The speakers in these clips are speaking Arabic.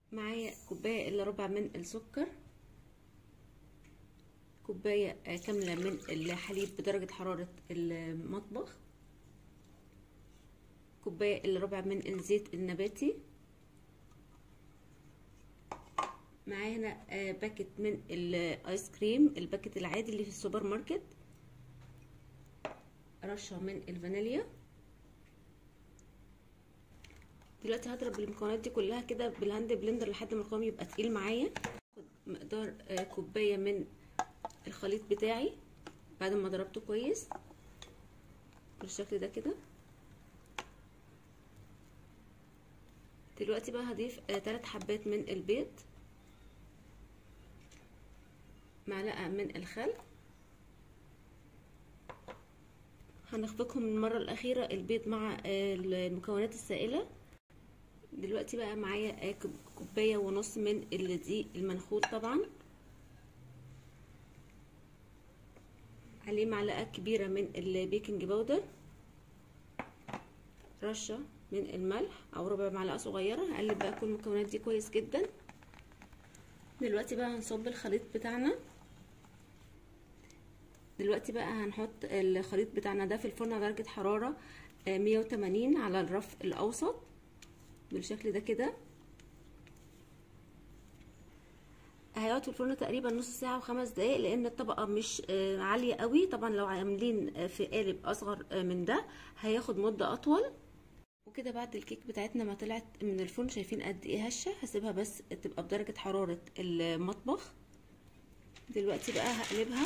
معايا كوبايه الا ربع من السكر، كوبايه كامله من الحليب بدرجه حراره المطبخ، كوبايه الا ربع من الزيت النباتي، معايا هنا باكت من الايس كريم الباكت العادي اللي في السوبر ماركت، رشه من الفانيليا. دلوقتي هضرب المكونات دي كلها كده بالهاند بلندر لحد ما القوام يبقى تقيل معايا. هاخد مقدار كوبايه من الخليط بتاعي بعد ما ضربته كويس بالشكل ده كده. دلوقتي بقى هضيف 3 حبات من البيض، معلقه من الخل، هنخفقهم المره الاخيره البيض مع المكونات السائله. دلوقتي بقى معايا كوبايه ونص من الدقيق المنخول، طبعا عليه معلقه كبيره من البيكنج باودر، رشه من الملح او ربع معلقه صغيره. هقلب بقى كل المكونات دي كويس جدا. دلوقتي بقى هنصب الخليط بتاعنا. دلوقتي بقى هنحط الخليط بتاعنا ده في الفرن على درجه حراره 180 على الرف الاوسط بالشكل ده كده. هيقعد في الفرن تقريبا نص ساعه و5 دقايق لان الطبقه مش عاليه قوي. طبعا لو عاملين في قالب اصغر من ده هياخد مده اطول. وكده بعد الكيك بتاعتنا ما طلعت من الفرن، شايفين قد ايه هشه. هسيبها بس تبقى بدرجه حراره المطبخ. دلوقتي بقى هقلبها.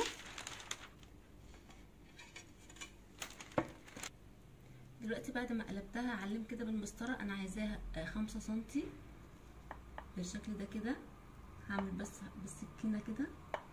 دلوقتي بعد ما قلبتها هعلم كده بالمسطره، انا عايزاها 5 سنتي بالشكل ده كده. هعمل بس بالسكينه كده.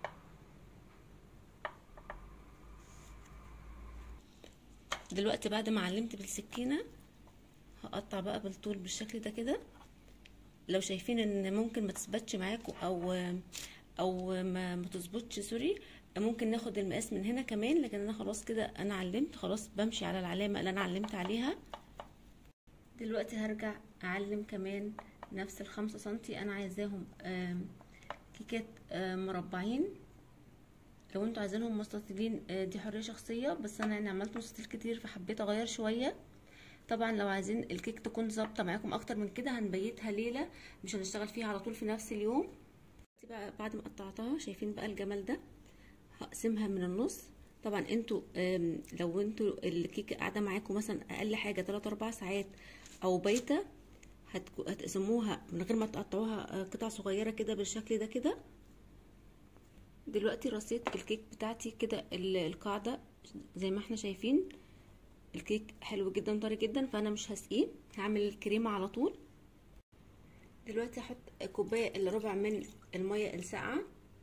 دلوقتي بعد ما علمت بالسكينه هقطع بقى بالطول بالشكل ده كده. لو شايفين ان ممكن ما تثبتش معاكم او ما تظبطش، سوري، ممكن ناخد المقاس من هنا كمان. لكن انا خلاص كده انا علمت، خلاص بمشي على العلامه اللي انا علمت عليها. دلوقتي هرجع اعلم كمان نفس ال5 سنتي. انا عايزاهم كيكات مربعين. لو انتوا عايزينهم مستطيلين دي حريه شخصيه، بس انا يعني عملت مستطيل كتير فحبيت اغير شويه. طبعا لو عايزين الكيك تكون ظابطه معاكم اكتر من كده هنبيتها ليله، مش هنشتغل فيها على طول في نفس اليوم. بقى بعد ما قطعتها شايفين بقى الجمال ده، هقسمها من النص. طبعا انتوا لو انتوا الكيكه قاعده معاكم مثلا اقل حاجه 3-4 ساعات او بايته، هتقسموها من غير ما تقطعوها قطع صغيره كده بالشكل ده كده. دلوقتي رصيت الكيك بتاعتي كده القاعده زي ما احنا شايفين. الكيك حلو جدا طري جدا، فانا مش هسقيه، هعمل الكريمه على طول. دلوقتي هحط كوبايه الا ربع من الميه الساقعه،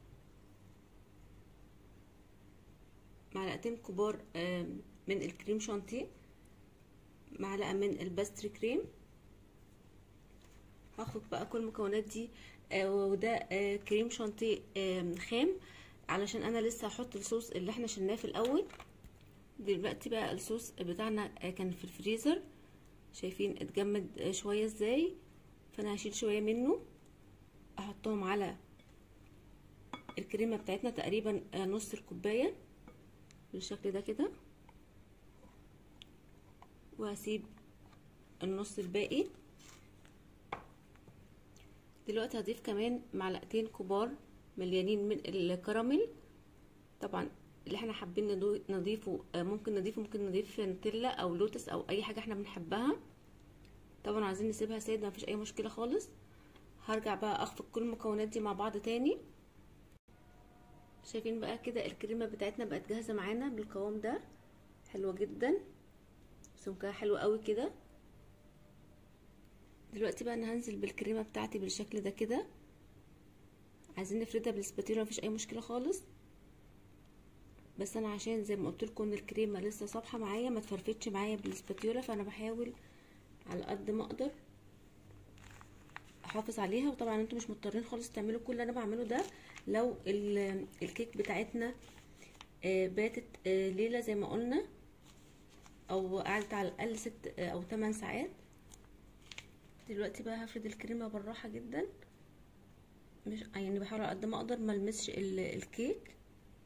معلقتين كبار من الكريم شانتيه، معلقه من الباستري كريم. هخلط بقى كل المكونات دي. وده كريم شانتيه خام علشان انا لسه هحط الصوص اللي احنا شلناه في الاول. دلوقتي بقى الصوص بتاعنا كان في الفريزر، شايفين اتجمد شويه ازاي، فانا هشيل شويه منه احطهم على الكريمه بتاعتنا تقريبا نص الكوبايه بالشكل ده كده، وهسيب النص الباقي. دلوقتي هضيف كمان معلقتين كبار مليانين من الكراميل. طبعا اللي احنا حابين نضيفه ممكن نضيف نوتيلا او لوتس او اي حاجه احنا بنحبها. طبعا عايزين نسيبها ساده مفيش اي مشكله خالص. هرجع بقى اخفق كل المكونات دي مع بعض تاني. شايفين بقى كده الكريمه بتاعتنا بقت جاهزه معانا بالقوام ده، حلوه جدا، سمكها حلو قوي كده. دلوقتي بقى انا هنزل بالكريمه بتاعتي بالشكل ده كده. عايزين نفردها بالسباتيولا مفيش اي مشكله خالص، بس انا عشان زي ما قلت لكم ان الكريمه لسه صابحه معايا ما تفرفتش معايا بالسباتيولا، فانا بحاول على قد ما اقدر احافظ عليها. وطبعا انتوا مش مضطرين خالص تعملوا كل اللي انا بعمله ده. لو الكيك بتاعتنا باتت ليله زي ما قلنا، او قعدت على الاقل 6 أو 8 ساعات. دلوقتي بقى هفرد الكريمه بالراحه جدا مش يعني بحاول على قد ما اقدر ما المسش الكيك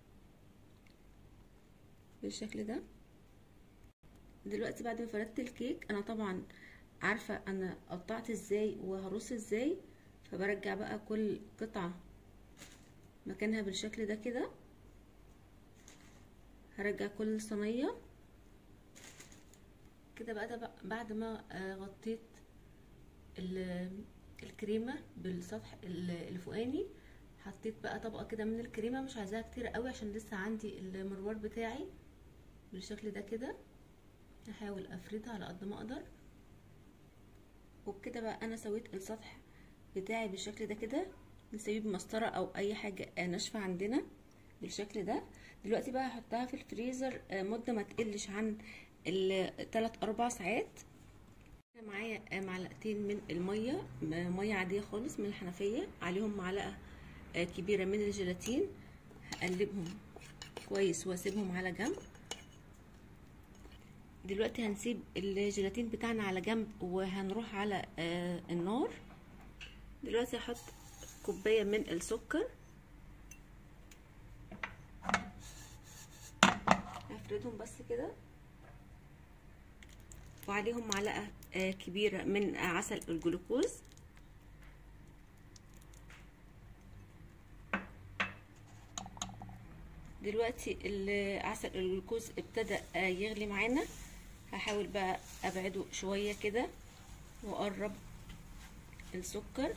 بالشكل ده. دلوقتي بعد ما فردت الكيك انا طبعا عارفه انا قطعت ازاي وهرص ازاي، فبرجع بقى كل قطعه مكانها بالشكل ده كده. هرجع كل صينيه كده بقى. ده بعد ما غطيت الكريمه بالسطح الفوقاني، حطيت بقى طبقه كده من الكريمه، مش عايزاها كتير قوي عشان لسه عندي المروار بتاعي بالشكل ده كده. هحاول افردها على قد ما اقدر. وبكده بقى انا سويت السطح بتاعي بالشكل ده كده. نسويه بمسطره او اي حاجه ناشفه عندنا بالشكل ده. دلوقتي بقى هحطها في الفريزر مده ما تقلش عن 3-4 ساعات. معايا معلقتين من الميه، ميه عاديه خالص من الحنفيه، عليهم معلقه كبيره من الجيلاتين. هقلبهم كويس واسيبهم على جنب. دلوقتي هنسيب الجيلاتين بتاعنا على جنب وهنروح على النار. دلوقتي هحط كوبايه من السكر، هفردهم بس كده، وعليهم معلقه كبيره من عسل الجلوكوز. دلوقتي عسل الجلوكوز ابتدى يغلي معانا. هحاول بقى ابعده شويه كده واقرب السكر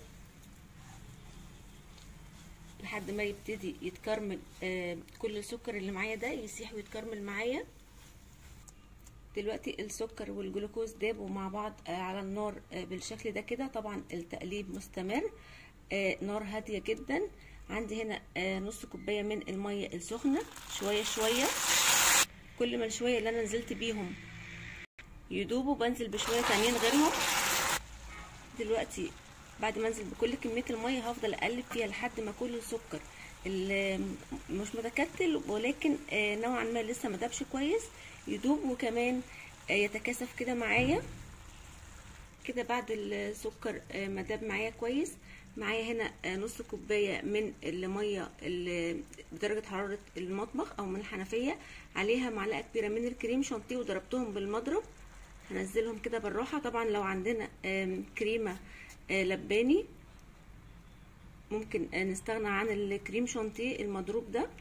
لحد ما يبتدي يتكرمل. كل السكر اللي معايا ده يسيح ويتكرمل معايا. دلوقتي السكر والجلوكوز دابوا مع بعض على النار بالشكل ده كده. طبعا التقليب مستمر، نار هاديه جدا. عندي هنا نص كوبايه من الميه السخنه، شويه شويه. كل ما الشويه اللي انا نزلت بيهم يدوبوا بنزل بشويه تانيين غيرهم. دلوقتي بعد ما انزل بكل كميه الميه هفضل اقلب فيها لحد ما كل السكر اللي مش متكتل ولكن نوعا ما لسه ما دابش كويس يدوب، وكمان يتكاثف كده معايا كده. بعد السكر ما داب معايا كويس، معايا هنا نص كوبايه من الميه بدرجه حراره المطبخ او من الحنفيه، عليها معلقه كبيره من الكريم شانتيه وضربتهم بالمضرب. هنزلهم كده بالراحه. طبعا لو عندنا كريمه لباني ممكن نستغنى عن الكريم شانتيه المضروب ده.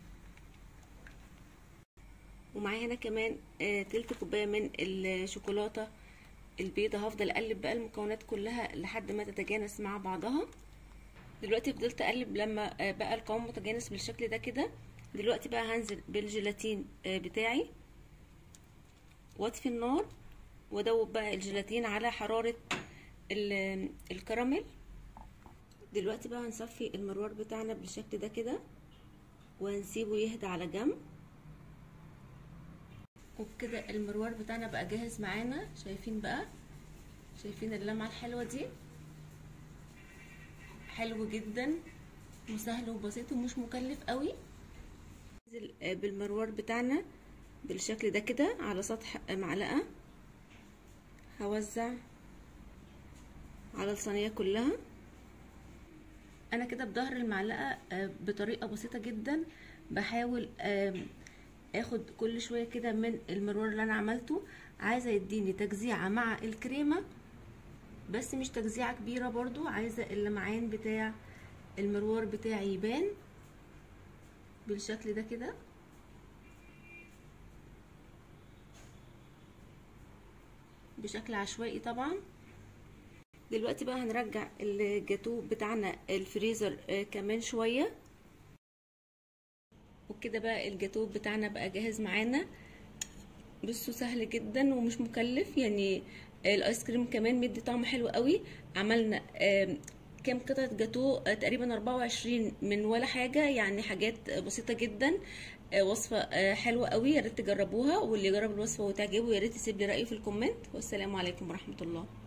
ومعايا هنا كمان تلت كوبايه من الشوكولاته البيضه. هفضل اقلب بقى المكونات كلها لحد ما تتجانس مع بعضها. دلوقتي فضلت اقلب لما بقى القوام متجانس بالشكل ده كده. دلوقتي بقى هنزل بالجيلاتين بتاعي واطفي النار وادوب بقى الجيلاتين على حراره الكراميل. دلوقتي بقى هنصفي المروار بتاعنا بالشكل ده كده وهنسيبه يهدى على جنب. وبكده المروار بتاعنا بقى جاهز معانا. شايفين بقى، شايفين اللمعه الحلوه دي؟ حلو جدا وسهل وبسيط ومش مكلف قوي. ننزل بالمروار بتاعنا بالشكل ده كده على سطح معلقه. هوزع على الصينيه كلها. انا كده بظهر المعلقه بطريقه بسيطه جدا بحاول اخد كل شويه كده من المروار اللي انا عملته. عايزه يديني تجزيعه مع الكريمه بس مش تجزيعه كبيره برضو، عايزه اللمعان بتاع المروار بتاعي يبان بالشكل ده كده. بشكل عشوائي طبعا. دلوقتي بقى هنرجع الجاتو بتاعنا الفريزر كمان شويه. وكده بقى الجاتو بتاعنا بقى جاهز معانا. بصوا سهل جدا ومش مكلف، يعني الايس كريم كمان مدي طعم حلو قوي. عملنا كام قطعه جاتو؟ تقريبا 24 من ولا حاجه، يعني حاجات بسيطه جدا. وصفه حلوه قوي، يا ريت تجربوها، واللي يجرب الوصفه وتعجبه يا ريت يسيب لي رايه في الكومنت. والسلام عليكم ورحمه الله.